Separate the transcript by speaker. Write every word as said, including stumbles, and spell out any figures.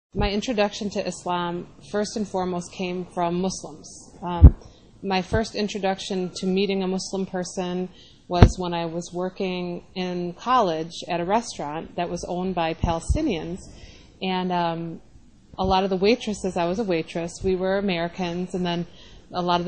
Speaker 1: My introduction to Islam, first and foremost, came from Muslims. Um, my first introduction to meeting a Muslim person was when I was working in college at a restaurant that was owned by Palestinians. And um, a lot of the waitresses, I was a waitress, we were Americans, and then a lot of the